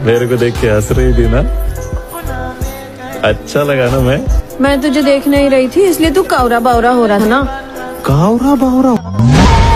मेरे को देख के हंस रही थी ना, अच्छा लगा ना? मैं तुझे देख नहीं रही थी इसलिए तू कावरा बावरा हो रहा था ना। कावरा बावरा